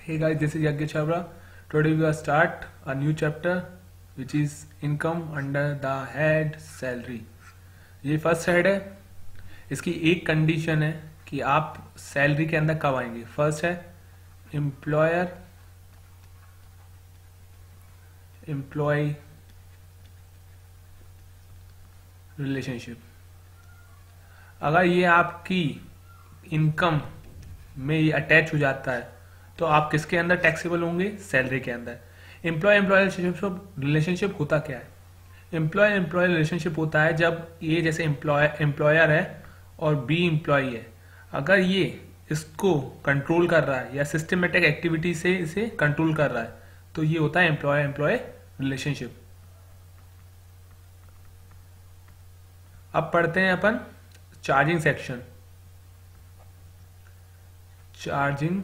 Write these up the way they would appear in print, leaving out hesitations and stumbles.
Hey guys, this is Yagya Chabra. Today we will start a new chapter which is income under the head salary. ये first head है. इसकी एक condition है कि आप salary के अंदर कब आएंगे. फर्स्ट है एम्प्लॉयर एम्प्लॉय रिलेशनशिप. अगर ये आपकी इनकम में ये अटैच हो जाता है तो आप किसके अंदर टैक्सेबल होंगे? सैलरी के अंदर. एम्प्लॉय एम्प्लॉय रिलेशनशिप होता क्या है? एम्प्लॉय एम्प्लॉय रिलेशनशिप होता है जब ये जैसे एम्प्लॉयर है और बी एम्प्लॉय है, अगर ये इसको कंट्रोल कर रहा है या सिस्टमेटिक एक्टिविटी से इसे कंट्रोल कर रहा है तो ये होता है एम्प्लॉय एम्प्लॉय रिलेशनशिप. अब पढ़ते हैं अपन charging section. Charging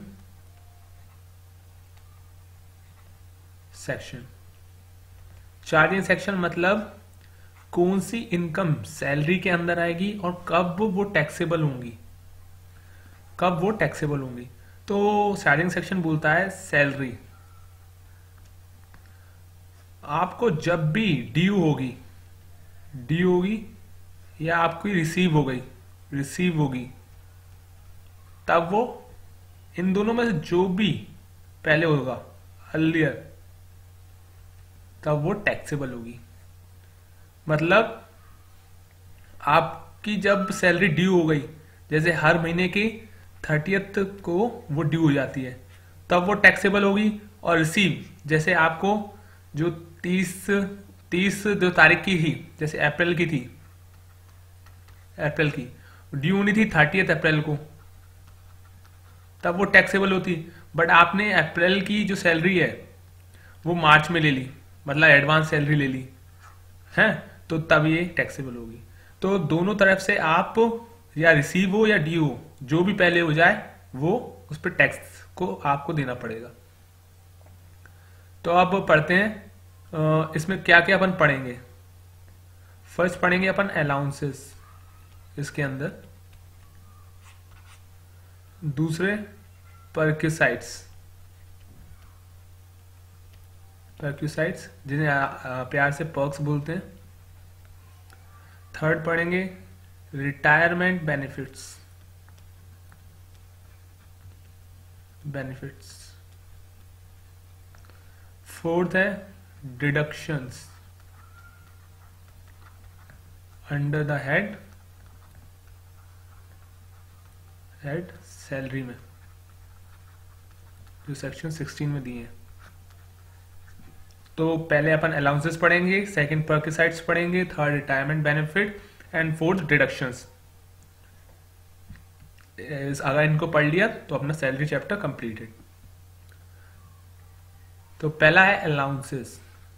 section. Charging section मतलब कौन सी इनकम सैलरी के अंदर आएगी और कब वो टैक्सेबल होंगी. कब वो टैक्सेबल होंगी तो चार्जिंग सेक्शन बोलता है सैलरी. आपको जब भी ड्यू होगी या आपकी रिसीव होगी तब वो इन दोनों में से जो भी पहले होगा अर्लियर तब वो टैक्सेबल होगी. मतलब आपकी जब सैलरी ड्यू हो गई, जैसे हर महीने की 30th को वो ड्यू हो जाती है, तब वो टैक्सेबल होगी. और रिसीव जैसे आपको जो 30 जो तारीख की थी, जैसे अप्रैल की ड्यू होनी थी 30th अप्रैल को, तब वो टैक्सेबल होती. बट आपने अप्रैल की जो सैलरी है वो मार्च में ले ली, मतलब एडवांस सैलरी ले ली है, तो तब ये टैक्सेबल होगी. तो दोनों तरफ से आप या रिसीव हो या ड्यू हो, जो भी पहले हो जाए वो उस पर टैक्स को आपको देना पड़ेगा. तो अब पढ़ते हैं इसमें क्या क्या अपन पढ़ेंगे. फर्स्ट पढ़ेंगे अपन अलाउंसेस इसके अंदर. दूसरे परक्यूसाइट्स जिन्हें प्यार से पर्क्स बोलते हैं. थर्ड पढ़ेंगे रिटायरमेंट बेनिफिट्स. फोर्थ है deductions under the head salary में, जो सेक्शन 16 में दिए हैं. तो पहले अपन अलाउंसेस पढ़ेंगे, सेकंड परक्यूसाइट्स पढ़ेंगे, third retirement benefit and fourth deductions. अगर इनको पढ़ लिया तो अपना सैलरी चैप्टर कंप्लीटेड. तो पहला है अलाउंसेस.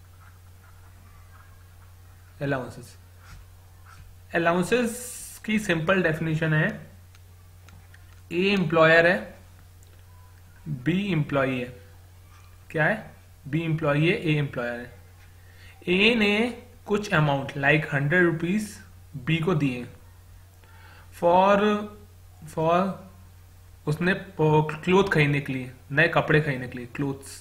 अलाउंसेस की सिंपल डेफिनेशन है, ए एम्प्लॉयर है, बी एम्प्लॉई है. क्या है? बी एम्प्लॉई है, ए एम्प्लॉयर है. ए ने कुछ अमाउंट लाइक 100 रुपीज बी को दिए फॉर उसने क्लोथ खरीदने के लिए, नए कपड़े खरीदने के लिए, क्लोथ्स.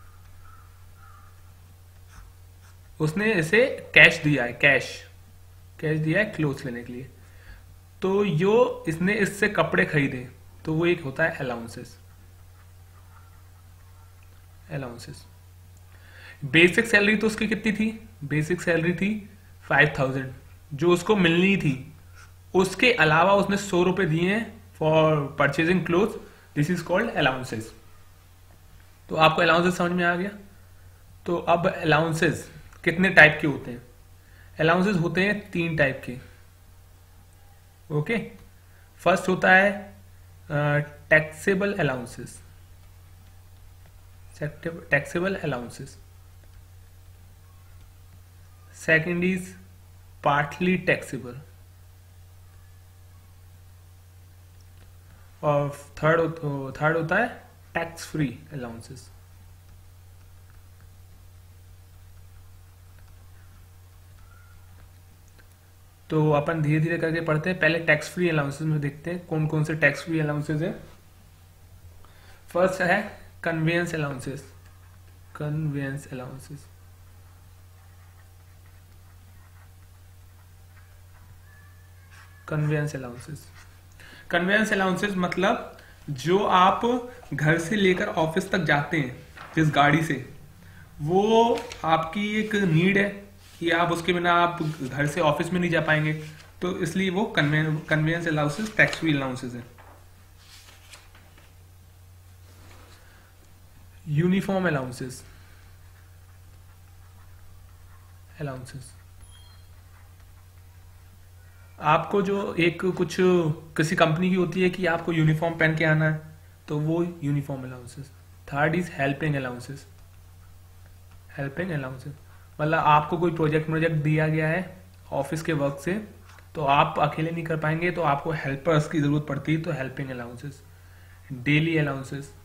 उसने इसे कैश दिया है, कैश दिया है क्लोथ्स लेने के लिए. तो जो इसने इससे कपड़े खरीदे तो वो एक होता है अलाउंसेस. बेसिक सैलरी तो उसकी कितनी थी? बेसिक सैलरी थी 5000 जो उसको मिलनी थी. उसके अलावा उसने 100 रुपए दिए हैं for purchasing cloth. This is called allowances. तो आपको अलाउंसेस समझ में आ गया. तो अब अलाउंसेस कितने टाइप के होते हैं? अलाउंसेस होते हैं 3 टाइप के. ओके. फर्स्ट होता है taxable allowances. Second is partly taxable. और थर्ड होता है टैक्स फ्री अलाउंसेस. तो अपन धीरे धीरे करके पढ़ते हैं. पहले टैक्स फ्री अलाउंसेस में देखते हैं कौन कौन से टैक्स फ्री अलाउंसेस है. फर्स्ट है conveyance allowances, conveyance allowances, conveyance allowances, conveyance allowances मतलब जो आप घर से लेकर ऑफिस तक जाते हैं जिस गाड़ी से, वो आपकी एक नीड है कि आप उसके बिना आप घर से ऑफिस में नहीं जा पाएंगे, तो इसलिए वो conveyance allowances tax free allowances है। यूनिफॉर्म अलाउंसेस, अलाउंसेस आपको जो एक कुछ किसी कंपनी की होती है कि आपको यूनिफॉर्म पहन के आना है, तो वो uniform allowances. Third is helping allowances, helping allowances मतलब आपको कोई प्रोजेक्ट दिया गया है ऑफिस के वर्क से, तो आप अकेले नहीं कर पाएंगे, तो आपको हेल्पर्स की जरूरत पड़ती है, तो helping allowances. Daily allowances,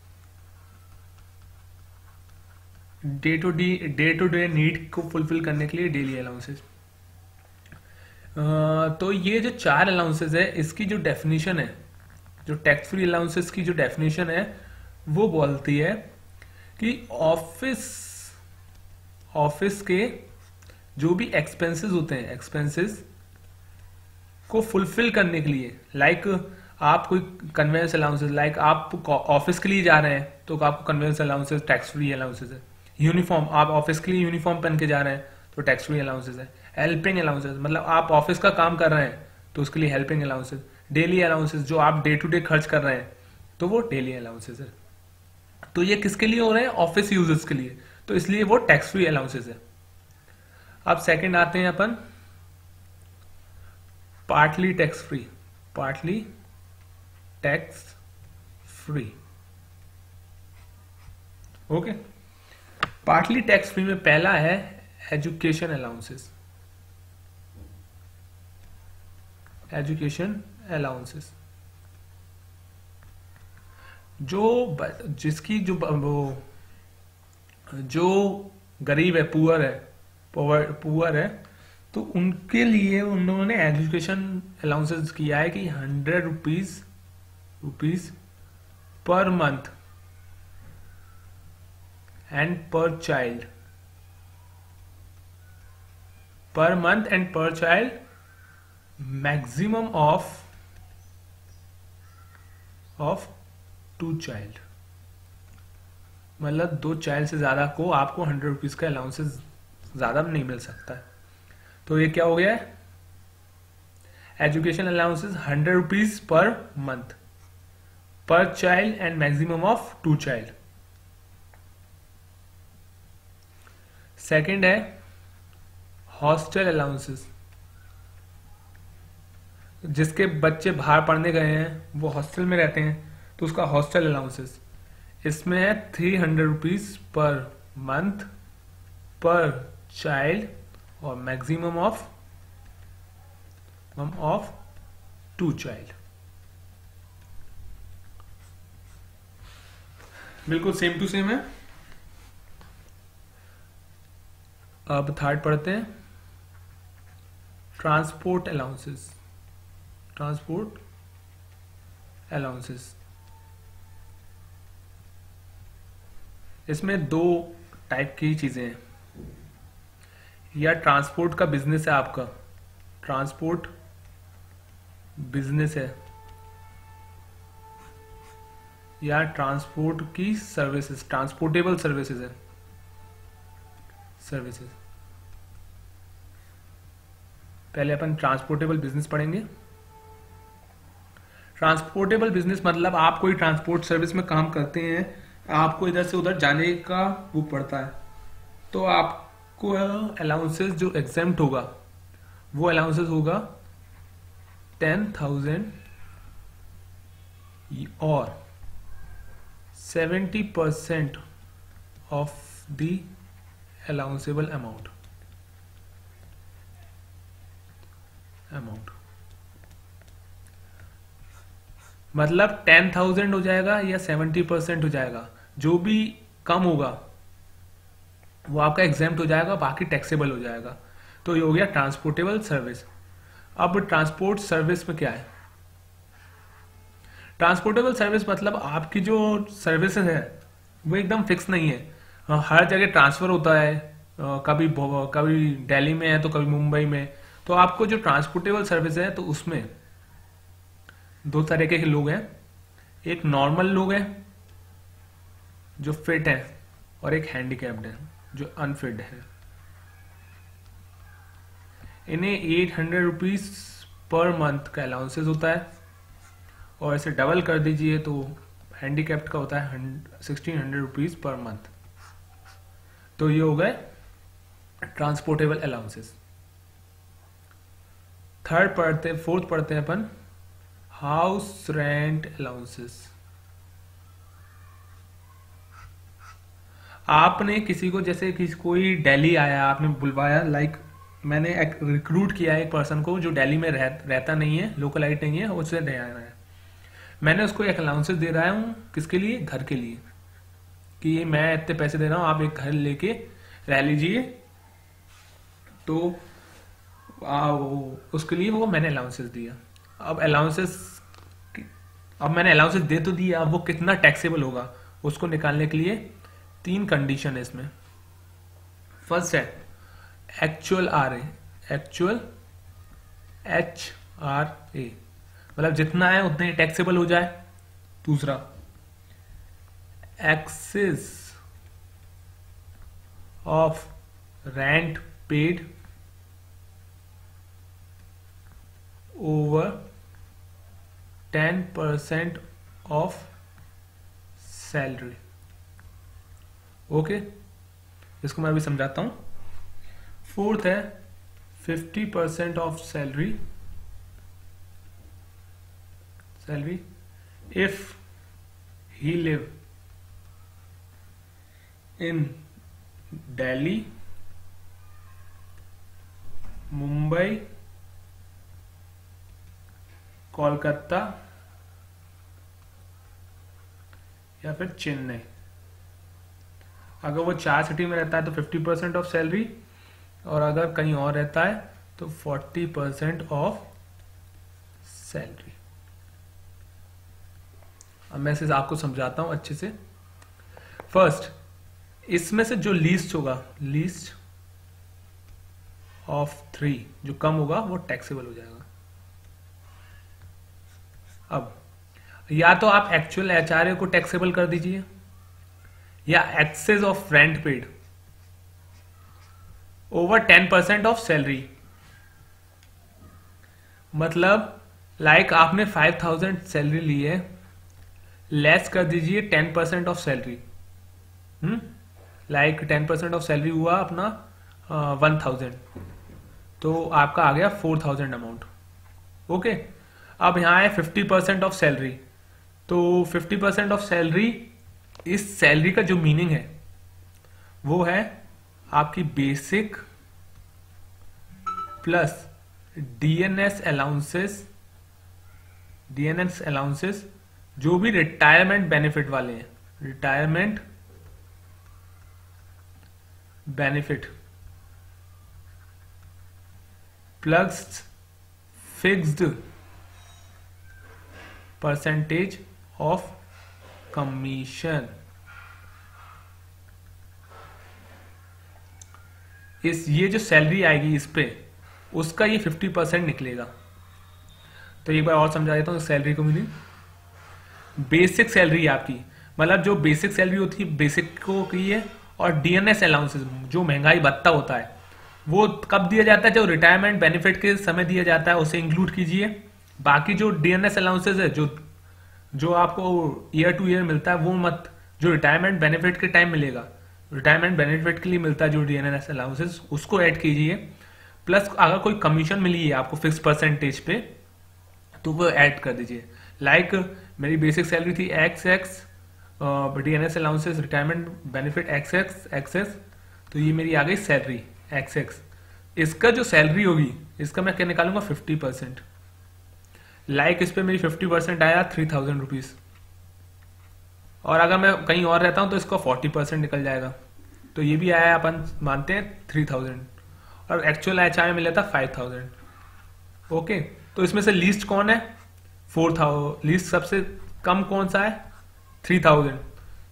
day to day need को फुलफिल करने के लिए डेली अलाउंसेस। तो ये जो 4 अलाउंसेस है, इसकी जो डेफिनेशन है, जो टैक्स फ्री अलाउंसेस की जो डेफिनेशन है, वो बोलती है कि ऑफिस के जो भी एक्सपेंसेस होते हैं, एक्सपेंसेस को फुलफिल करने के लिए, लाइक आप कोई कन्वेंस अलाउंसेस, लाइक आप ऑफिस के लिए जा रहे हैं तो आपको conveyance allowances tax free allowances है। यूनिफॉर्म, आप ऑफिस के लिए यूनिफॉर्म पहन के जा रहे हैं तो टैक्स फ्री अलाउंसेस है। हेल्पिंग अलाउंसेस मतलब आप ऑफिस का काम कर रहे हैं तो उसके लिए हेल्पिंग अलाउंसेस। डेली अलाउंसेस जो आप डे टू डे खर्च कर रहे हैं तो वो डेली अलाउंसेस है। तो ये किसके लिए हो रहे हैं? ऑफिस यूजर्स के लिए, तो इसलिए वो टैक्स फ्री अलाउंसेस है। अब सेकंड आते हैं अपन partly tax free, partly tax free. Okay, partly tax free में पहला है एजुकेशन अलाउंसेस, एजुकेशन अलाउंसेस जिसकी जो गरीब है, पुअर है, तो उनके लिए उन्होंने एजुकेशन अलाउंसेस किया है कि 100 rupees per month and per child, per month and per child, maximum of 2 child, मतलब 2 चाइल्ड से ज्यादा को आपको 100 रुपीज का अलाउंसेस ज्यादा नहीं मिल सकता है। तो ये क्या हो गया है? Education allowances 100 rupees per month per child and maximum of 2 child. Second है हॉस्टल अलाउंसेस, जिसके बच्चे बाहर पढ़ने गए हैं, वो हॉस्टल में रहते हैं, तो उसका हॉस्टल अलाउंसेस, इसमें है 300 rupees per month per child और मैक्सिमम ऑफ 2 चाइल्ड। बिल्कुल सेम टू सेम है। अब थर्ड पढ़ते हैं ट्रांसपोर्ट अलाउंसेस, ट्रांसपोर्ट अलाउंसेस। इसमें 2 टाइप की चीजें हैं, या ट्रांसपोर्ट का बिजनेस है, आपका ट्रांसपोर्ट बिजनेस है, या ट्रांसपोर्ट की सर्विसेज, ट्रांसपोर्टेबल सर्विसेज है, सर्विसेज। पहले अपन ट्रांसपोर्टेबल बिजनेस पढ़ेंगे। ट्रांसपोर्टेबल बिजनेस मतलब आप कोई ट्रांसपोर्ट सर्विस में काम करते हैं, आपको इधर से उधर जाने का वो पड़ता है, तो आपको अलाउंसेस जो एग्जेम्प्ट होगा वो अलाउंसेस होगा 10,000 और 70% ऑफ द अलाउंसेबल अमाउंट। मतलब 10,000 हो जाएगा या 70% हो जाएगा, जो भी कम होगा वो आपका एग्जेम्प्ट हो जाएगा, बाकी टैक्सेबल हो जाएगा। तो ये हो गया ट्रांसपोर्टेबल सर्विस। अब ट्रांसपोर्ट सर्विस में क्या है? ट्रांसपोर्टेबल सर्विस मतलब आपकी जो सर्विसेज है वो एकदम फिक्स नहीं है। हर जगह ट्रांसफर होता है, कभी कभी दिल्ली में है तो कभी मुंबई में। तो आपको जो ट्रांसपोर्टेबल सर्विस है तो उसमें दो तरह के लोग हैं। एक नॉर्मल लोग हैं जो फिट है, और एक हैंडीकैप्ड है जो अनफिट है। इन्हें 800 रुपीज पर मंथ का अलाउंसेस होता है, और ऐसे डबल कर दीजिए तो हैंडीकैप्ड का होता है 1600 रुपीज पर मंथ। तो ये हो गए ट्रांसपोर्टेबल अलाउंसेस। फोर्थ पढ़ते हैं अपन हाउस रेंट अलाउंसेस। आपने किसी को, जैसे कोई दिल्ली आया, आपने बुलवाया, लाइक मैंने रिक्रूट किया एक पर्सन को जो दिल्ली में रहता नहीं है, लोकलाइट नहीं है, उससे रह रहा है। मैंने उसको एक अलाउंसेस दे रहा हूँ, किसके लिए? घर के लिए, कि मैं इतने पैसे दे रहा हूँ, आप एक घर लेके रह लीजिए। तो उसके लिए वो मैंने अलाउंसेस दिया। अब मैंने अलाउंसेस दे तो दिया, अब वो कितना टैक्सेबल होगा उसको निकालने के लिए 3 कंडीशन है इसमें। फर्स्ट है एक्चुअल RA, एक्चुअल HRA, मतलब जितना है उतना ही टैक्सेबल हो जाए। दूसरा excess of rent paid over 10% of salary. Okay, इसको मैं अभी समझाता हूं। फोर्थ है 50% of salary if he live in Delhi, Mumbai, Kolkata या फिर चेन्नई। अगर वो 4 सिटी में रहता है तो 50% ऑफ सैलरी, और अगर कहीं और रहता है तो 40% ऑफ सैलरी। अब मैं इसे आपको समझाता हूं अच्छे से। फर्स्ट, इसमें से जो लीस्ट होगा, लीस्ट ऑफ 3, जो कम होगा वो टैक्सेबल हो जाएगा। अब या तो आप एक्चुअल HRA को टैक्सेबल कर दीजिए, या excess of rent paid over 10% of salary. मतलब लाइक आपने 5000 सैलरी ली है, लेस कर दीजिए 10% of salary. Like 10% of salary हुआ अपना 1000, तो आपका आ गया 4000 अमाउंट। ओके, अब यहां है 50% ऑफ सैलरी। तो 50% ऑफ सैलरी, इस सैलरी का जो मीनिंग है वो है आपकी बेसिक प्लस डीएनएस अलाउंसेस, जो भी रिटायरमेंट बेनिफिट वाले हैं, retirement benefit plus fixed percentage of commission. ये जो सैलरी आएगी इस पे, उसका ये 50% निकलेगा। तो एक बार और समझा देता हूँ सैलरी को मीनिंग। बेसिक सैलरी आपकी, मतलब जो बेसिक सैलरी होती है बेसिक को की है, और डीएनएस अलाउंसेस जो महंगाई भत्ता होता है वो कब दिया जाता है? जो रिटायरमेंट बेनिफिट के समय दिया जाता है, उसे इंक्लूड कीजिए। बाकी जो डीएनएस अलाउंसेस है, जो आपको ईयर टू ईयर मिलता है वो मत, जो रिटायरमेंट बेनिफिट के टाइम मिलेगा, रिटायरमेंट बेनिफिट के लिए मिलता है जो डीएनएस अलाउंसेस, उसको ऐड कीजिए। प्लस अगर कोई कमीशन मिली है आपको फिक्स परसेंटेज पे तो वो ऐड कर दीजिए। लाइक मेरी बेसिक सैलरी थी XX, DNS allowances, retirement benefit excess, तो ये मेरी आ गई सैलरी XX। इसका जो सैलरी होगी इसका मैं क्या निकालूंगा? 50%। लाइक इस पे मेरी 50% आया 3000 रुपीज, और अगर मैं कहीं और रहता हूं तो इसका 40% निकल जाएगा। तो ये भी आया, अपन मानते हैं 3000, और एक्चुअल HRA मिला था 5000। ओके, तो इसमें से लीस्ट कौन है? 4000। लीस्ट सबसे कम कौन सा है? 3000।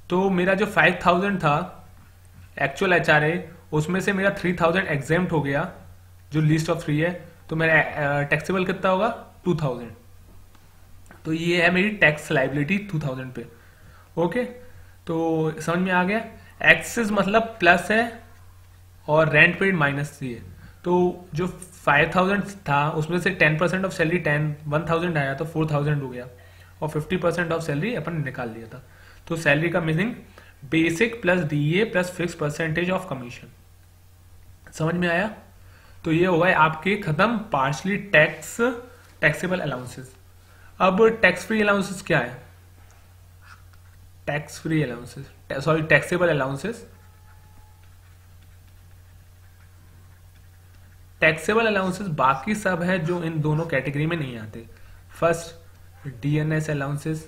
तो मेरा जो 5000 था एक्चुअल HRA, उसमें से मेरा 3000 एग्जेम्प्ट हो गया, जो लिस्ट ऑफ 3 है, तो मेरा टैक्सेबल कितना होगा 2000। तो ये है मेरी टैक्स लाइबिलिटी 2000 पे। ओके, तो समझ में आ गया। एक्सेस मतलब प्लस है और रेंट पेड माइनस है। तो जो 5000 था उसमें से 10% ऑफ सैलरी 1000 आया तो 4000 हो गया, और 50% ऑफ सैलरी अपन निकाल लिया था। तो सैलरी का meaning basic plus DA plus fix percentage of commission. समझ में आया। तो ये हो गए आपके खत्म पार्शली टैक्सेबल अलाउंसेस। अब टैक्स फ्री अलाउंसेस क्या है? Tax free allowances, sorry taxable allowances. Taxable allowances बाकी सब है जो इन दोनों कैटेगरी में नहीं आते। फर्स्ट DNS अलाउंसेस,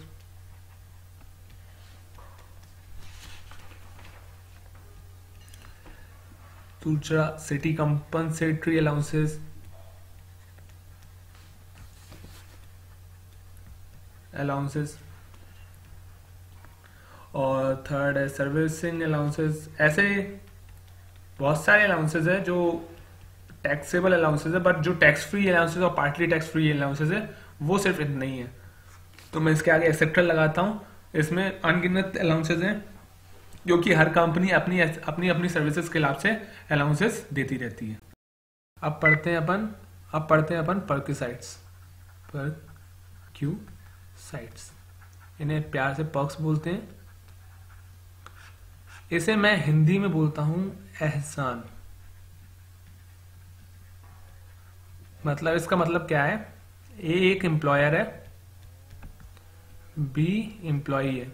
दूसरा सिटी कंपनसेटरी अलाउंसेस, और थर्ड है सर्विसिंग अलाउंसेस। ऐसे बहुत सारे अलाउंसेस है जो टैक्सेबल अलाउंसेस है, बट जो टैक्स फ्री अलाउंसेस और पार्टली टैक्स फ्री अलाउंसेस है वो सिर्फ इतना ही है। तो मैं इसके आगे एक्सेप्टर लगाता हूँ। इसमें अनगिनत अलाउंसेस हैं क्योंकि हर कंपनी अपनी अपनी अपनी सर्विसेज के हिसाब से अलाउंसेस देती रहती है। अब पढ़ते हैं अपन पर्क्यूसाइट्स। पर्क्यूसाइट्स, इन्हें प्यार से पर्क्स बोलते हैं। इसे मैं हिंदी में बोलता हूं एहसान। मतलब इसका मतलब क्या है? ए एक एम्प्लॉयर है, बी एम्प्लॉई है।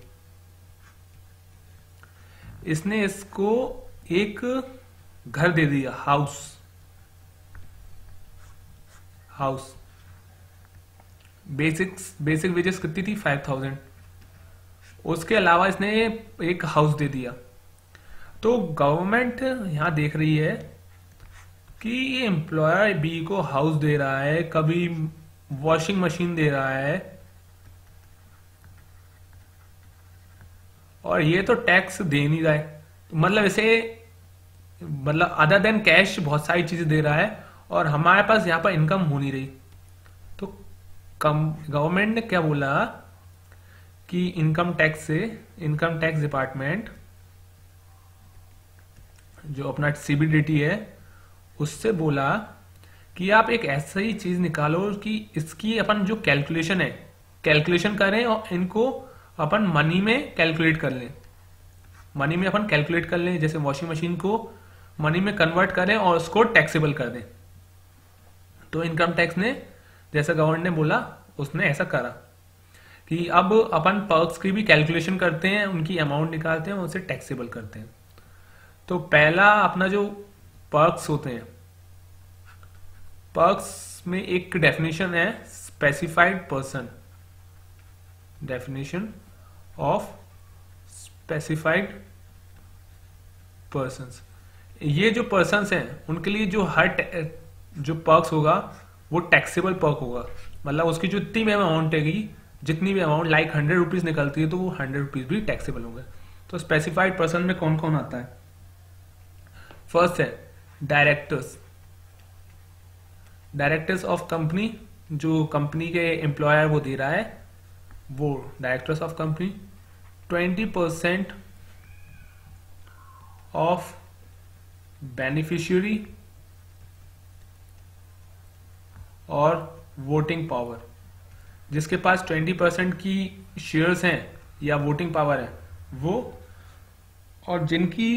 इसने इसको एक घर दे दिया, हाउस। बेसिक वेजेस कितनी थी? 5000। उसके अलावा इसने एक हाउस दे दिया। तो गवर्नमेंट यहां देख रही है कि ये एम्प्लॉयर बी को हाउस दे रहा है, कभी वॉशिंग मशीन दे रहा है, और ये तो टैक्स दे नहीं रहा है। मतलब इसे अदर देन कैश बहुत सारी चीजें दे रहा है और हमारे पास यहां पर इनकम हो नहीं रही। तो गवर्नमेंट ने क्या बोला कि इनकम टैक्स डिपार्टमेंट जो अपना CBDT है उससे बोला कि आप एक ऐसा ही चीज निकालो कि इसकी अपन जो कैलकुलेशन करें और इनको अपन मनी में कैलकुलेट कर लें। जैसे वॉशिंग मशीन को मनी में कन्वर्ट करें और उसको टैक्सेबल कर दें। तो इनकम टैक्स ने, जैसा गवर्नमेंट ने बोला, उसने ऐसा करा कि अब अपन पर्क्स की भी कैलकुलेशन करते हैं, उनकी अमाउंट निकालते हैं, उसे टैक्सेबल करते हैं। तो पहला अपना जो पर्क्स होते हैं, पर्क्स में एक डेफिनेशन है specified person. Definition of specified persons. ये जो पर्सन्स हैं उनके लिए जो जो पर्क्स होगा वो टैक्सेबल पर्क होगा। मतलब उसकी जो जितनी भी अमाउंट है, जितनी भी अमाउंट लाइक 100 रुपीज निकलती है तो वो 100 रुपीज भी टैक्सेबल होंगे। तो स्पेसिफाइड पर्सन में कौन कौन आता है? फर्स्ट है डायरेक्टर्स ऑफ कंपनी। जो कंपनी के एम्प्लॉयर वो दे रहा है, वो directors of company. 20% of beneficiary और वोटिंग पावर। जिसके पास 20% की शेयर्स हैं या वोटिंग पावर है वो, और जिनकी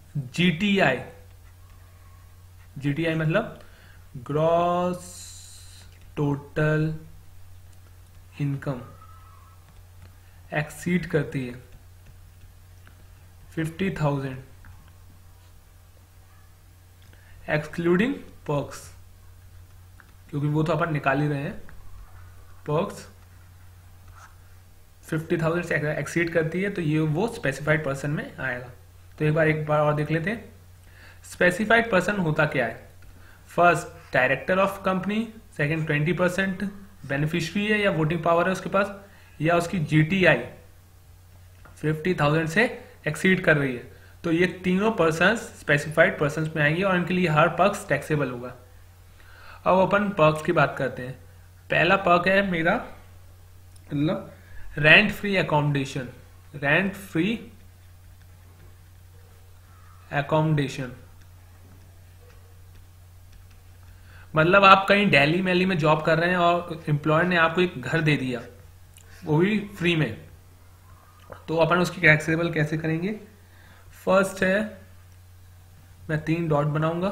GTI मतलब ग्रॉस टोटल इनकम एक्सीड करती है 50,000 एक्सक्लूडिंग पर्क्स, क्योंकि वो तो अपन निकाल ही रहे हैं। पर्क्स 50,000 से एक्सीड करती है तो ये वो स्पेसिफाइड पर्सन में आएगा। तो एक बार और देख लेते हैं। स्पेसिफाइड पर्सन होता क्या है? First director of company, second 20% beneficiary है या वोटिंग पावर है उसके पास, या उसकी GTI 50,000 से एक्सीड कर रही है, तो ये तीनों पर्सन स्पेसिफाइड पर्सन में आएंगे और इनके लिए हर पर्क्स टैक्सेबल होगा। अब अपन पर्क्स की बात करते हैं। पहला पर्क है मेरा मतलब rent free accommodation. Rent free accommodation मतलब आप कहीं दिल्ली मैली में जॉब कर रहे हैं और एम्प्लॉयर ने आपको एक घर दे दिया, वो भी फ्री में, तो अपन उसकी टैक्सेबल कैसे करेंगे। फर्स्ट है, मैं 3 डॉट बनाऊंगा।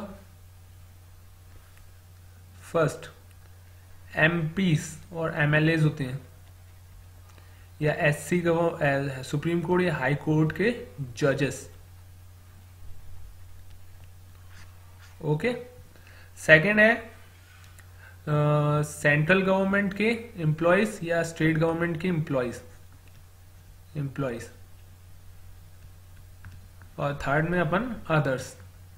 फर्स्ट, एमपीस और एमएलएज होते हैं या एससी सुप्रीम कोर्ट या हाई कोर्ट के जजेस। ओके। सेकंड है सेंट्रल गवर्नमेंट के एम्प्लॉयज या स्टेट गवर्नमेंट के एम्प्लॉयज। और थर्ड में अपन अदर्स,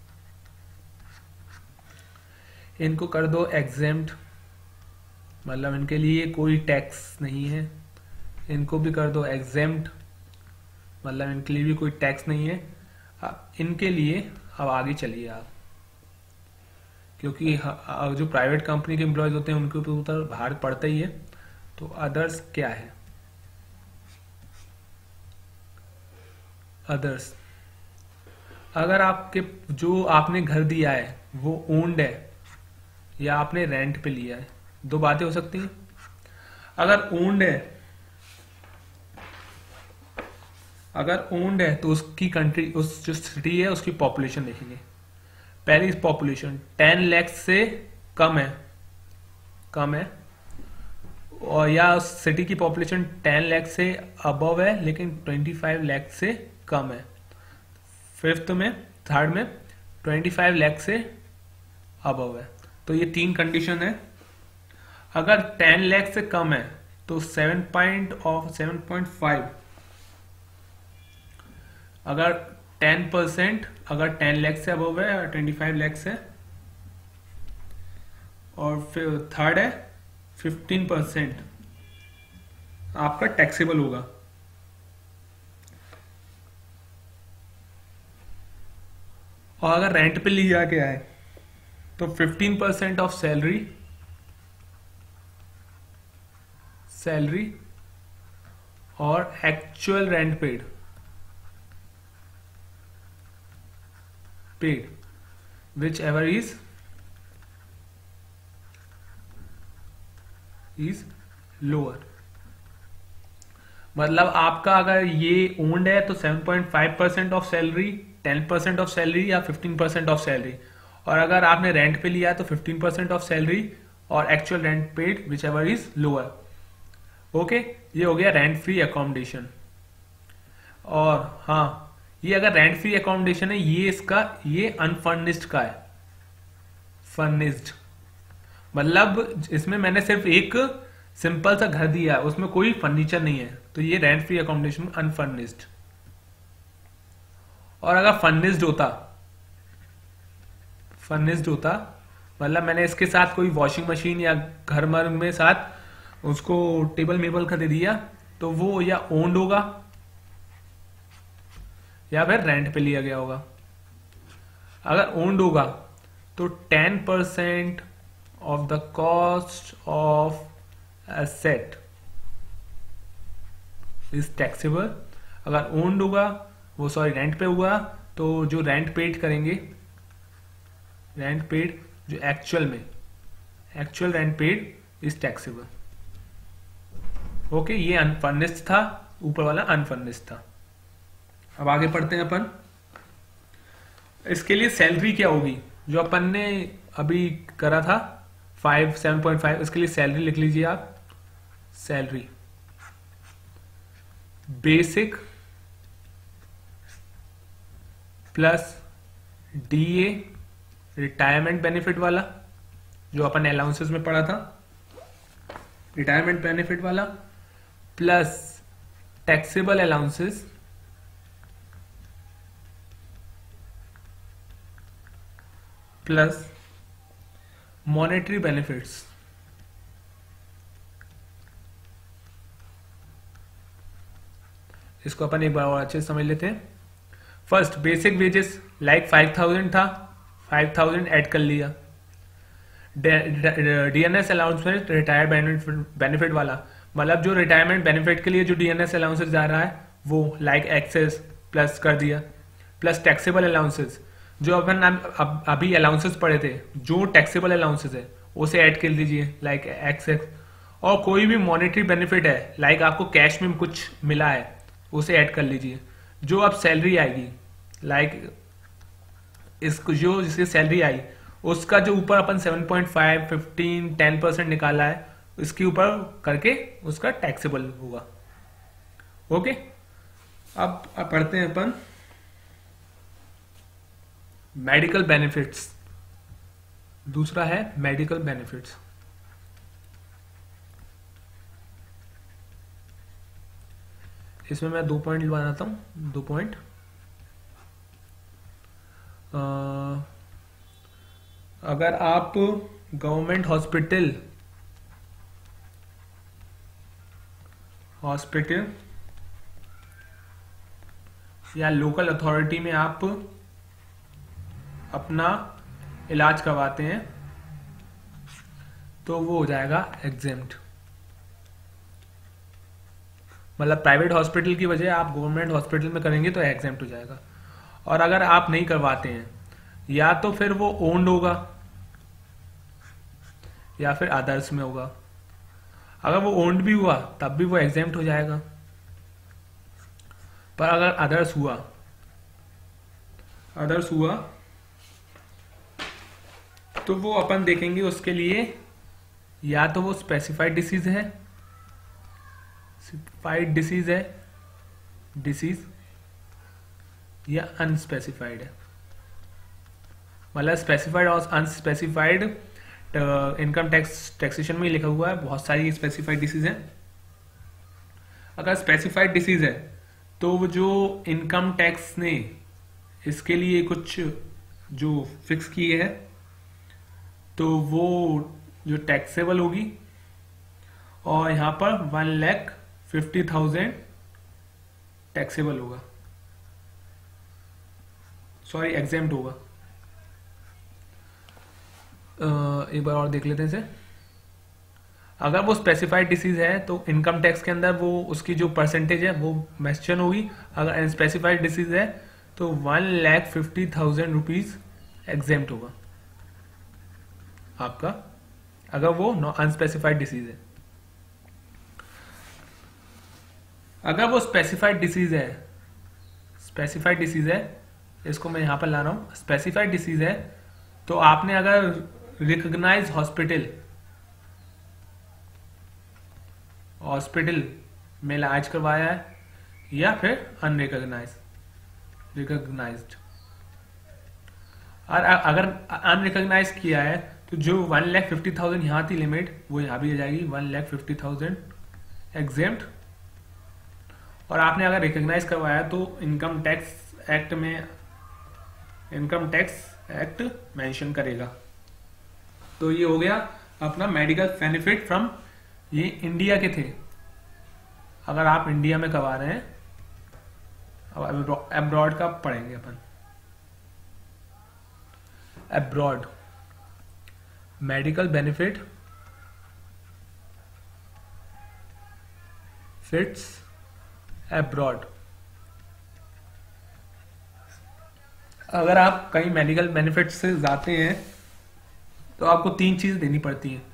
इनको कर दो एग्जेम्प्ट, मतलब इनके लिए कोई टैक्स नहीं है। इनको भी कर दो एग्जेम्प्ट, मतलब इनके लिए भी कोई टैक्स नहीं है। इनके लिए अब आगे चलिए आप, क्योंकि जो प्राइवेट कंपनी के एम्प्लॉयज होते हैं उनके ऊपर भार पड़ता ही है। तो अदर्स क्या है, अदर्स अगर आपके जो आपने घर दिया है वो ओन्ड है या आपने रेंट पे लिया है, दो बातें हो सकती हैं। अगर ओन्ड है, तो उसकी कंट्री, उस जो सिटी है उसकी पॉपुलेशन देखेंगे। पहली पॉपुलेशन 10 लाख से कम है और या उस सिटी की पॉपुलेशन 10 लाख से अबव है लेकिन 25 लाख से कम है। थर्ड में 25 लाख से अबव है। तो ये 3 कंडीशन है। अगर 10 लाख से कम है तो 7.5, अगर 10%, अगर 10 लाख से अबव है और 25 लाख से, और फिर थर्ड है 15% आपका टैक्सेबल होगा। और अगर रेंट पे लिया गया है तो 15% ऑफ सैलरी और actual rent paid whichever is lower. मतलब आपका अगर ये ओन्ड है तो 7.5% ऑफ सैलरी, 10% ऑफ सैलरी या 15% ऑफ सैलरी, और अगर आपने रेंट पे लिया है तो 15% ऑफ सैलरी और actual rent paid whichever is lower. Okay, ये हो गया रेंट फ्री अकोमोडेशन। और हाँ, ये अगर रेंट फ्री अकोमोडेशन है, ये अनफर्निश्ड का है। फर्निश्ड मतलब इसमें मैंने सिर्फ एक सिंपल सा घर दिया है, उसमें कोई फर्नीचर नहीं है, तो ये रेंट फ्री अकोमोडेशन अनफर्निश्ड। और अगर फर्निश्ड होता मतलब मैंने इसके साथ कोई वॉशिंग मशीन या घर मर में साथ उसको टेबल मेबल का दे दिया, तो वो या ओन्ड होगा या फिर रेंट पे लिया गया होगा। अगर ओन्ड होगा तो 10% of the cost of asset is taxable. अगर ओन्ड होगा, वो सॉरी रेंट पे हुआ, तो जो रेंट पेड करेंगे, रेंट पेड जो actual rent paid is taxable. Okay, ये अनफर्निश्ड था, ऊपर वाला अनफर्निश्ड था। अब आगे पढ़ते हैं अपन। इसके लिए सैलरी क्या होगी, जो अपन ने अभी करा था 7.5, इसके लिए सैलरी लिख लीजिए आप। Salary basic plus DA retirement benefit वाला, जो अपन अलाउंसेस में पढ़ा था, रिटायरमेंट बेनिफिट वाला, plus taxable allowances plus monetary benefits. इसको अपन एक बार और अच्छे से समझ लेते हैं। फर्स्ट बेसिक वेजेस लाइक 5000 था, 5000 ऐड कर लिया। डीएनएस अलाउंसमेंट रिटायर बेनिफिट वाला, मतलब जो रिटायरमेंट बेनिफिट के लिए जो डीएनएस अलाउंसेस जा रहा है वो लाइक एक्सेस प्लस कर दिया। प्लस टैक्सेबल अलाउंसेस, जो अपन अभी अलाउंसेस पढ़े थे, जो टैक्सेबल अलाउंसेस है उसे ऐड कर दीजिए लाइक एक्सेस। और कोई भी मॉनेटरी बेनिफिट है लाइक आपको कैश में कुछ मिला है उसे ऐड कर लीजिए। जो अब सैलरी आएगी लाइक इसको जो जिसकी सैलरी आई उसका जो ऊपर अपन 7.5, 15, 10% निकाला है इसके ऊपर करके उसका टैक्सेबल होगा। ओके, अब पढ़ते हैं अपन मेडिकल बेनिफिट्स। दूसरा है मेडिकल बेनिफिट्स। इसमें मैं 2 पॉइंट बनाता हूं, 2 पॉइंट। अगर आप गवर्नमेंट हॉस्पिटल या लोकल अथॉरिटी में आप अपना इलाज करवाते हैं तो वो हो जाएगा एग्जेम्प्ट। मतलब प्राइवेट हॉस्पिटल की वजह आप गवर्नमेंट हॉस्पिटल में करेंगे तो एग्जेम्प्ट हो जाएगा। और अगर आप नहीं करवाते हैं या तो फिर वो ओन्ड होगा या फिर अदर्स में होगा। अगर वो ओन्ड भी हुआ तब भी वो एग्जेम्प्ट हो जाएगा। पर अगर अदर्स हुआ तो वो अपन देखेंगे उसके लिए या तो वो स्पेसिफाइड डिसीज या अनस्पेसिफाइड है। मतलब स्पेसिफाइड और अनस्पेसिफाइड इनकम टैक्सेशन में लिखा हुआ है, बहुत सारी स्पेसिफाइड डिसीज है। अगर स्पेसिफाइड डिसीज है तो जो इनकम टैक्स ने इसके लिए कुछ जो फिक्स किए है तो वो जो टैक्सेबल होगी और यहां पर 1,50,000 टैक्सेबल होगा, सॉरी एग्जेम्प्ट होगा। एक बार और देख लेते हैं इसे। अगर वो स्पेसिफाइड डिसीज है तो इनकम टैक्स के अंदर वो उसकी जो परसेंटेज है वो मेंशन होगी। अगर अनस्पेसिफाइड डिसीज है तो 1,50,000 रुपीज एग्जेम्प्ट होगा आपका, अगर वो अनस्पेसिफाइड डिसीज है। अगर वो स्पेसिफाइड डिसीज है, इसको मैं यहां पर ला रहा हूं, स्पेसिफाइड डिसीज है तो आपने अगर रिकॉग्नाइज हॉस्पिटल में इलाज करवाया है या फिर रिकॉग्नाइज्ड। और अगर अनरिकॉग्नाइज किया है तो जो 1,50,000 यहां थी लिमिट वो यहां भी आ जाएगी 1,50,000 एग्जेम्प्ट। और आपने अगर रिकॉग्नाइज करवाया तो इनकम टैक्स एक्ट मेंशन करेगा। तो ये हो गया अपना मेडिकल बेनिफिट फ्रॉम, ये इंडिया के थे। अगर आप इंडिया में करवा रहे हैं, अब अब्रॉड का पढ़ेंगे अपन। Abroad medical benefits abroad. अगर आप कहीं मेडिकल बेनिफिट से जाते हैं तो आपको 3 चीज देनी पड़ती हैं।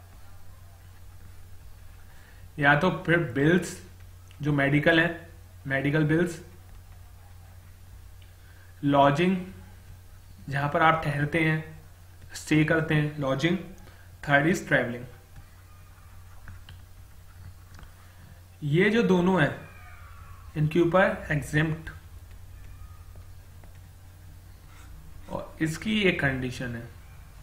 या तो फिर बिल्स जो मेडिकल है, मेडिकल बिल्स, लॉजिंग जहां पर आप ठहरते हैं, स्टे करते हैं, लॉजिंग। Third is travelling. ये जो दोनों हैं इनके ऊपर एग्जेम्प्ट, और इसकी एक कंडीशन है,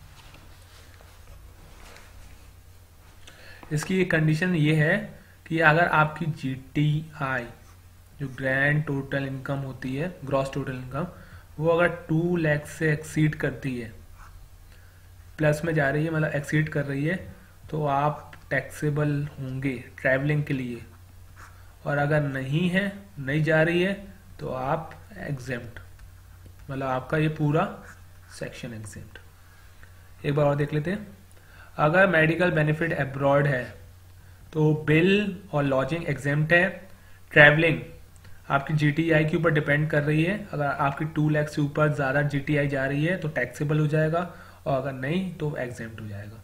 इसकी एक कंडीशन ये है कि अगर आपकी जीटीआई जो ग्रैंड टोटल इनकम होती है, ग्रॉस टोटल इनकम, वो अगर 2 लाख से एक्सीड करती है, प्लस में जा रही है मतलब एक्सीड कर रही है, तो आप टैक्सेबल होंगे ट्रैवलिंग के लिए। और अगर नहीं है नहीं जा रही है तो आप एग्जेम्प्ट, मतलब आपका ये पूरा सेक्शन एग्जेम्प्ट। एक बार और देख लेते हैं। अगर मेडिकल बेनिफिट अब्रॉड है तो बिल और लॉजिंग एग्जेम्प्ट है। ट्रैवलिंग आपकी जीटीआई के ऊपर डिपेंड कर रही है, अगर आपकी 2 लाख से ऊपर ज़्यादा जीटीआई जा रही है तो टैक्सेबल हो जाएगा, और अगर नहीं तो एग्जेम्प्ट हो जाएगा।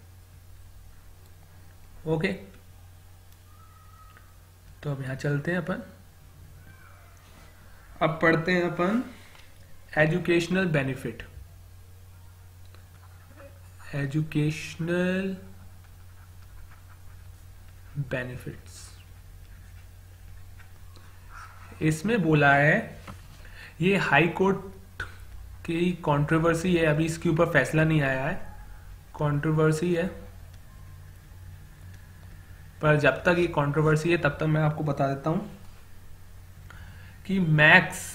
ओके, तो अब यहाँ चलते हैं अपन, अब पढ़ते हैं अपन एजुकेशनल बेनिफिट। एजुकेशनल बेनिफिट्स, इसमें बोला है ये हाई कोर्ट की कंट्रोवर्सी है, अभी इसके ऊपर फैसला नहीं आया है, कंट्रोवर्सी है, पर जब तक ये कंट्रोवर्सी है तब तक मैं आपको बता देता हूं कि मैक्स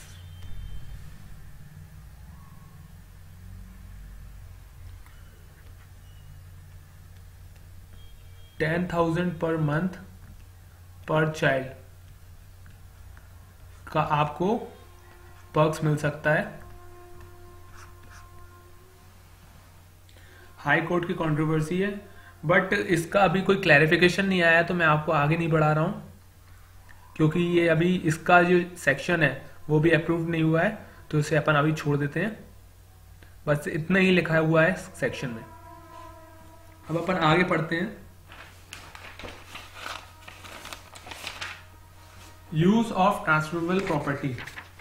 $10,000 पर मंथ पर चाइल्ड का आपको पर्क्स मिल सकता है। हाई कोर्ट की कंट्रोवर्सी है, बट इसका अभी कोई क्लैरिफिकेशन नहीं आया, तो मैं आपको आगे नहीं बढ़ा रहा हूं, क्योंकि ये अभी इसका जो सेक्शन है वो भी अप्रूव नहीं हुआ है, तो इसे अपन अभी छोड़ देते हैं। बस इतना ही लिखा हुआ है सेक्शन में। अब अपन आगे पढ़ते हैं। Use of transferable property.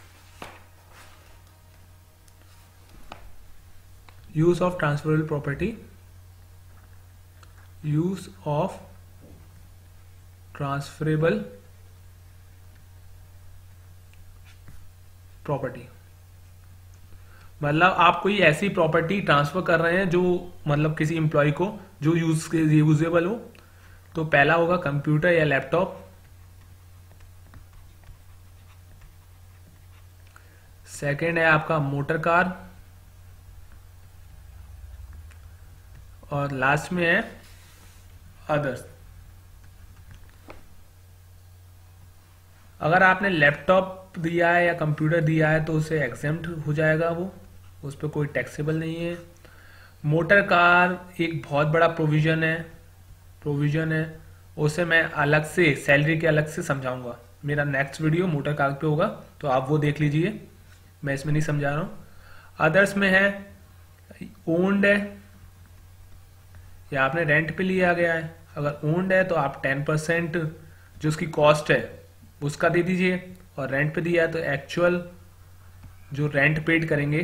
Use of transferable property, use of transferable property मतलब आप कोई ऐसी प्रॉपर्टी ट्रांसफर कर रहे हैं जो मतलब किसी एम्प्लॉय को जो यूजेबल हो। तो पहला होगा कंप्यूटर या लैपटॉप, सेकंड है आपका मोटर कार, और लास्ट में है अदर्स। अगर आपने लैपटॉप दिया है या कंप्यूटर दिया है तो उसे एग्जेम्प्ट हो जाएगा, वो उस पर कोई टैक्सेबल नहीं है। मोटर कार एक बहुत बड़ा प्रोविजन है, उसे मैं अलग से सैलरी के अलग से समझाऊंगा, मेरा नेक्स्ट वीडियो मोटर कार पे होगा, तो आप वो देख लीजिए, मैं इसमें नहीं समझा रहा हूं। अदर्स में है ओन्ड है या आपने रेंट पे लिया गया है। अगर ओन्ड है तो आप 10% जो उसकी कॉस्ट है उसका दे दीजिए, और रेंट पे दिया है तो एक्चुअल जो रेंट पेड करेंगे,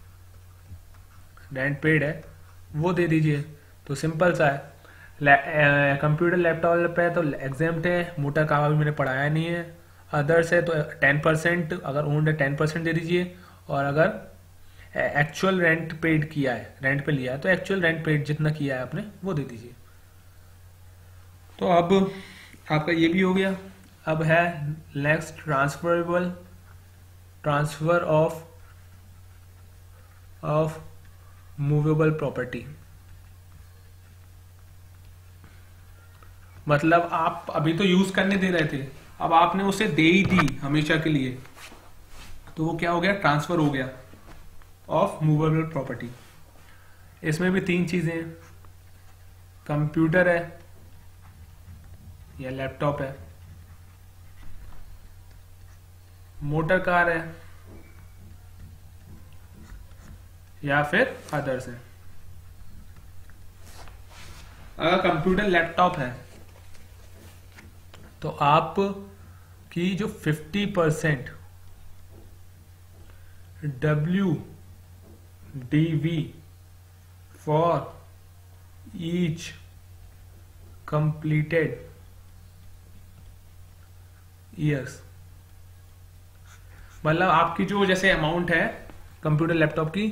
रेंट पेड है वो दे दीजिए। तो सिंपल सा है। कंप्यूटर लैपटॉप पे तो एग्जेम्प्ट है, मोटर कार भी मैंने पढ़ाया नहीं है। अदर्स है तो 10%, अगर ओन्ड है 10% दे दीजिए, और अगर एक्चुअल रेंट पेड किया है, रेंट पे लिया है, तो एक्चुअल रेंट पेड जितना किया है आपने वो दे दीजिए। तो अब आपका ये भी हो गया। अब है next transfer of movable property. मतलब आप अभी तो यूज करने दे रहे थे, अब आपने उसे दे ही दी हमेशा के लिए, तो वो क्या हो गया, ट्रांसफर हो गया ऑफ मूवेबल प्रॉपर्टी। इसमें भी 3 चीजें हैं, कंप्यूटर है या लैपटॉप है, मोटर कार है, या फिर अदर्स है। अगर कंप्यूटर लैपटॉप है तो आप की जो 50% WDV for each completed years, मतलब आपकी जो जैसे अमाउंट है कंप्यूटर लैपटॉप की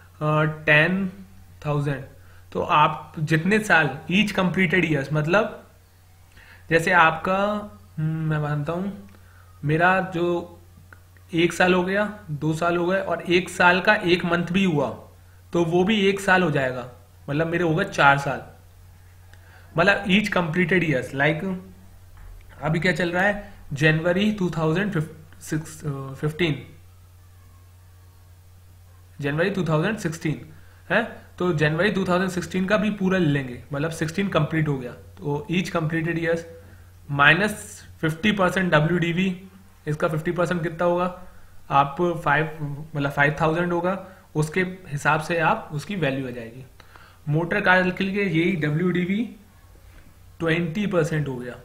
10,000, तो आप जितने साल ईच कंप्लीटेड ईयर्स, मतलब जैसे आपका मैं मानता हूं मेरा जो 1 साल हो गया, 2 साल हो गए, और 1 साल का 1 मंथ भी हुआ तो वो भी 1 साल हो जाएगा, मतलब मेरे हो गए 4 साल। मतलब ईच कंप्लीटेड ईयर्स, लाइक अभी क्या चल रहा है, जनवरी 2015, जनवरी 2016 है, तो जनवरी 2016 का भी पूरा ले लेंगे, मतलब 16 कंप्लीट हो गया, तो each completed years minus 50% WDV, इसका 50% कितना होगा, आप 5000 होगा, उसके हिसाब से आप उसकी वैल्यू आ जाएगी। मोटर कार के लिए यही WDV 20% हो गया,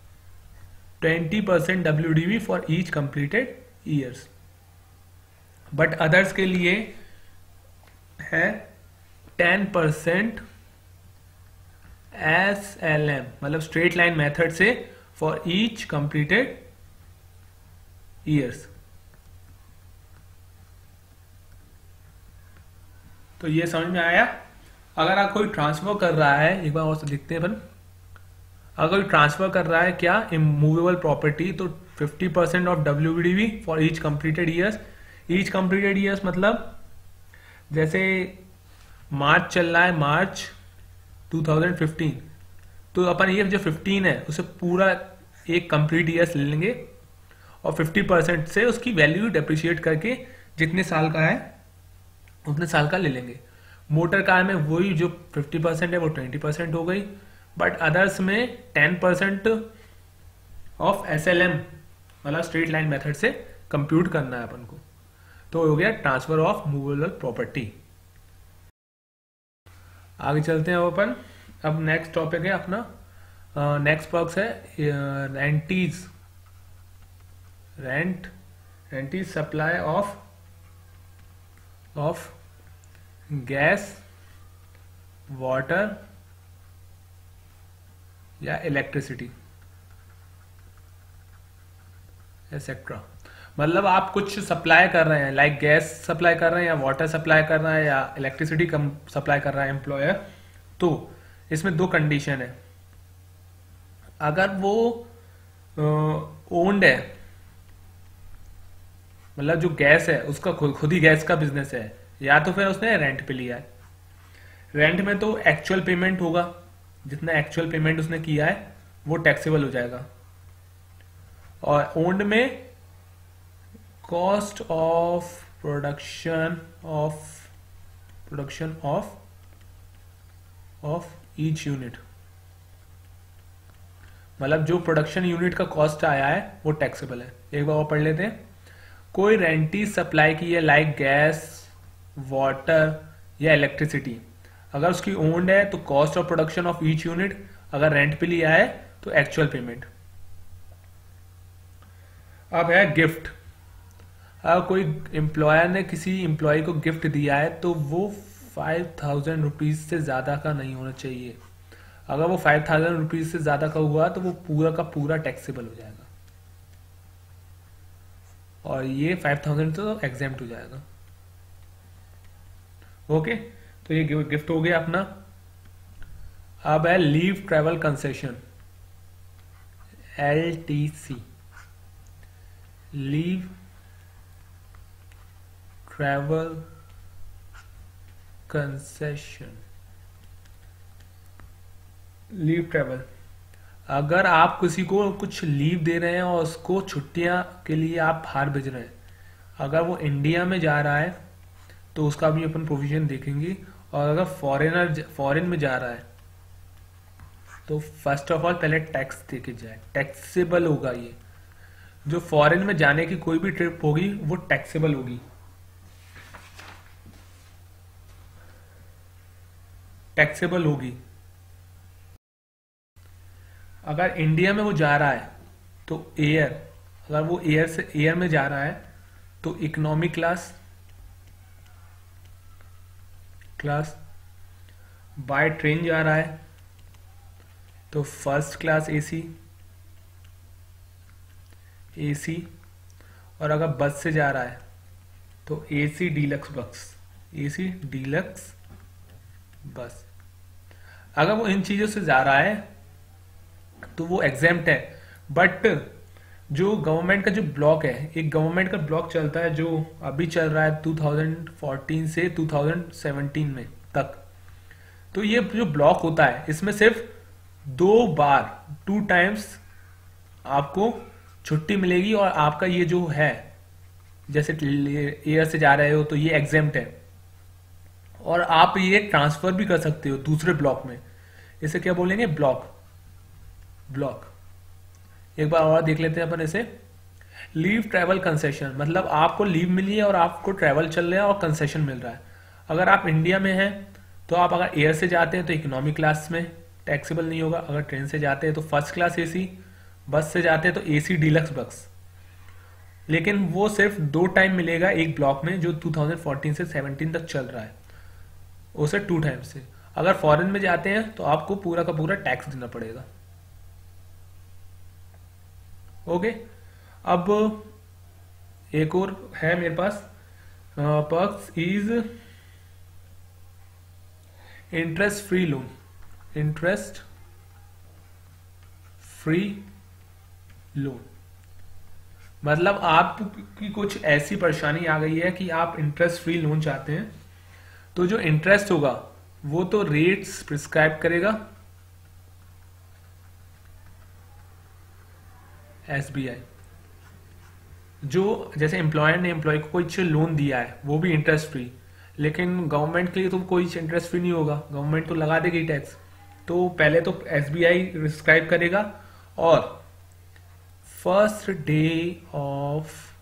20% WDV for each completed years. But others के लिए है 10% SLM, मतलब स्ट्रेट लाइन मेथड से फॉर ईच कंप्लीटेड ईयर्स। तो ये समझ में आया। अगर आप कोई ट्रांसफर कर रहा है, एक बार और से देखते हैं अपन, अगर कोई ट्रांसफर कर रहा है क्या इमूवेबल प्रॉपर्टी, तो 50% of WDV for each completed years. Each completed years मतलब जैसे मार्च चल रहा है, मार्च 2015, तो अपन ये जो 15 है उसे पूरा एक कंप्लीट ईयर्स ले लेंगे और 50% से उसकी वैल्यू डेप्रिशिएट करके जितने साल का है उतने साल का ले लेंगे। मोटर कार में वही जो 50% है वो 20% हो गई, बट अदर्स में 10% ऑफ SLM, मतलब स्ट्रेट लाइन मेथड से कंप्यूट करना है अपन को। तो हो गया ट्रांसफर ऑफ मूवेबल प्रॉपर्टी। आगे चलते हैं अब अपन। अब नेक्स्ट टॉपिक है अपना, नेक्स्ट बॉक्स है rentees, rentees supply of gas, water या इलेक्ट्रिसिटी एक्सेट्रा। मतलब आप कुछ सप्लाई कर रहे हैं, लाइक गैस सप्लाई कर रहे हैं या वाटर सप्लाई कर रहे हैं या इलेक्ट्रिसिटी कम सप्लाई कर रहा है एम्प्लॉयर, तो इसमें दो कंडीशन है। अगर वो ओन्ड है, मतलब जो गैस है उसका खुद ही गैस का बिजनेस है, या तो फिर उसने रेंट पे लिया है। रेंट में तो एक्चुअल पेमेंट होगा, जितना एक्चुअल पेमेंट उसने किया है वो टैक्सेबल हो जाएगा। और ओन्ड में cost of production of each unit, मतलब जो प्रोडक्शन यूनिट का कॉस्ट आया है वो टैक्सेबल है। एक बार और पढ़ लेते हैं। कोई रेंटी सप्लाई की है लाइक गैस, वाटर या इलेक्ट्रिसिटी, अगर उसकी ओन्ड है तो cost of production of each unit, अगर रेंट पे लिया है तो एक्चुअल पेमेंट। अब है गिफ्ट। अगर कोई एम्प्लॉयर ने किसी एम्प्लॉय को गिफ्ट दिया है तो वो 5000 रुपीज से ज्यादा का नहीं होना चाहिए। अगर वो 5000 रुपीज से ज्यादा का हुआ तो वो पूरा का पूरा टैक्सेबल हो जाएगा, और ये 5000 तो एग्जेम्प्ट हो जाएगा। ओके, तो ये गिफ्ट हो गया अपना। अब है leave travel concession, LTC, leave travel concession. Leave travel, अगर आप किसी को कुछ लीव दे रहे हैं और उसको छुट्टियां के लिए आप बाहर भेज रहे हैं, अगर वो इंडिया में जा रहा है तो उसका भी अपन प्रोविजन देखेंगे, और अगर फॉरेन में जा रहा है तो फर्स्ट ऑफ ऑल पहले टैक्स देके जाए, टैक्सेबल होगा। ये जो फॉरेन में जाने की कोई भी ट्रिप होगी वो टैक्सेबल होगी, टैक्सेबल होगी। अगर इंडिया में वो जा रहा है तो एयर, अगर वो एयर में जा रहा है तो इकोनॉमी क्लास, बाय ट्रेन जा रहा है तो फर्स्ट क्लास एसी, और अगर बस से जा रहा है तो AC डीलक्स बस। अगर वो इन चीजों से जा रहा है तो वो एग्जेम्प्ट है। बट जो गवर्नमेंट का जो ब्लॉक है, एक गवर्नमेंट का ब्लॉक चलता है जो अभी चल रहा है 2014 से 2017 में तक, तो ये जो ब्लॉक होता है इसमें सिर्फ 2 टाइम्स आपको छुट्टी मिलेगी और आपका ये जो है, जैसे एयर से जा रहे हो तो ये एग्जेम्प्ट है, और आप ये ट्रांसफर भी कर सकते हो दूसरे ब्लॉक में। इसे क्या बोलेंगे? ब्लॉक। ब्लॉक एक बार और देख लेते हैं अपन इसे। लीव ट्रैवल कंसेशन, मतलब आपको लीव मिली है और आपको ट्रैवल चल रहा है और कंसेशन मिल रहा है। अगर आप इंडिया में हैं तो आप अगर एयर से जाते हैं तो इकोनॉमी क्लास में टैक्सेबल नहीं होगा, अगर ट्रेन से जाते हैं तो फर्स्ट क्लास एसी, बस से जाते हैं तो एसी डीलक्स बस। लेकिन वो सिर्फ 2 टाइम मिलेगा एक ब्लॉक में, जो 2014 से 17 तक चल रहा है, उसे 2 टाइम से। अगर फॉरेन में जाते हैं तो आपको पूरा का पूरा टैक्स देना पड़ेगा। ओके, अब एक और है मेरे पास, perks is interest free loan. Interest free loan मतलब आपकी कुछ ऐसी परेशानी आ गई है कि आप इंटरेस्ट फ्री लोन चाहते हैं, तो जो इंटरेस्ट होगा वो तो रेट्स प्रिस्क्राइब करेगा एसबीआई। जो जैसे एम्प्लॉयर ने एम्प्लॉय को कोई लोन दिया है वो भी इंटरेस्ट फ्री, लेकिन गवर्नमेंट के लिए तो कोई इंटरेस्ट फ्री नहीं होगा, गवर्नमेंट तो लगा देगी टैक्स। तो पहले तो एसबीआई प्रिस्क्राइब करेगा, और first day of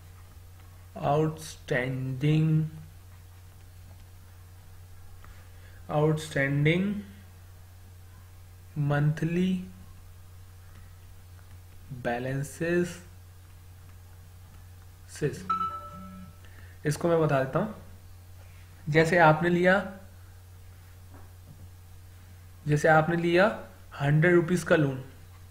outstanding monthly balances, इसको मैं बता देता हूं। जैसे आपने लिया 100 रुपीज का लोन,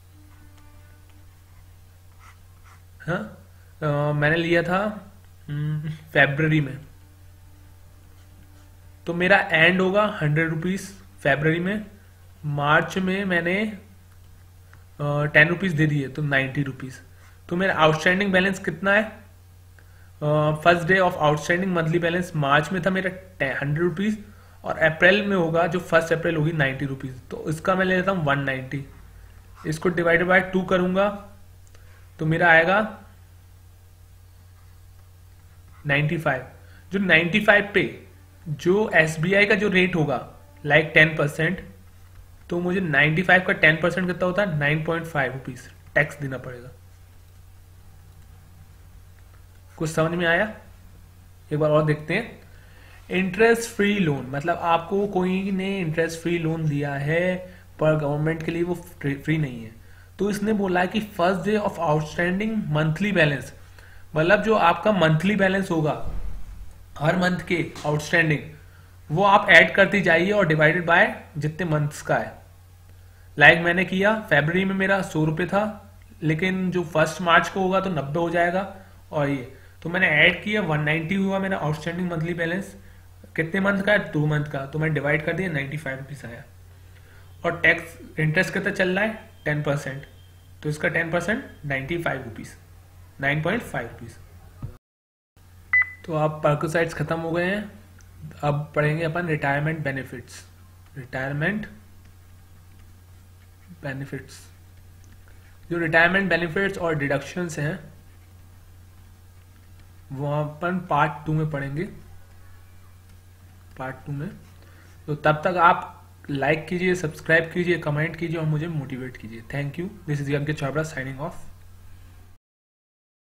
हाँ, मैंने लिया था फरवरी में, तो मेरा एंड होगा 100 रुपीज फरवरी में। मार्च में मैंने 10 रुपीज दे दिए तो 90 रुपीज। तो मेरा आउटस्टैंडिंग बैलेंस कितना है? First day of outstanding monthly balance March में था मेरा 100 रुपीज, और अप्रैल में होगा जो 1 अप्रैल होगी 90 रुपीज। तो इसका मैं ले लेता हूँ 190, इसको डिवाइडेड बाय 2 करूंगा तो मेरा आएगा 95। जो 95 पे जो एसबीआई का जो रेट होगा लाइक 10%, तो मुझे 95 का 10% कितना होता है? 9.5 रुपीज टैक्स देना पड़ेगा। कुछ समझ में आया? एक बार और देखते हैं। इंटरेस्ट फ्री लोन मतलब आपको कोई ने इंटरेस्ट फ्री लोन दिया है पर गवर्नमेंट के लिए वो फ्री नहीं है, तो इसने बोला है कि first day of outstanding monthly balance, मतलब जो आपका मंथली बैलेंस होगा हर मंथ के आउटस्टैंडिंग, वो आप ऐड करती जाइए और डिवाइडेड बाय जितने मंथ्स का है। लाइक मैंने किया फरवरी में मेरा 100 रुपये था, लेकिन जो 1 मार्च को होगा तो 90 हो जाएगा, और ये तो मैंने ऐड किया 190 हुआ मेरा आउटस्टैंडिंग मंथली बैलेंस। कितने मंथ का है? 2 मंथ का, तो मैं डिवाइड कर दिया 95 रुपीज आया। और टैक्स इंटरेस्ट कितना चल रहा है? 10%, तो इसका 10% 95 रुपीज, 9.5 रुपीज। तो आप पर्कोसाइट्स खत्म हो गए हैं, अब पढ़ेंगे अपन रिटायरमेंट बेनिफिट्स। रिटायरमेंट बेनिफिट्स, जो रिटायरमेंट बेनिफिट्स और डिडक्शंस हैं वो अपन पार्ट 2 में पढ़ेंगे, पार्ट 2 में। तो तब तक आप लाइक कीजिए, सब्सक्राइब कीजिए, कमेंट कीजिए और मुझे मोटिवेट कीजिए। Thank you. दिस इज यज्ञ चोपड़ा साइनिंग ऑफ।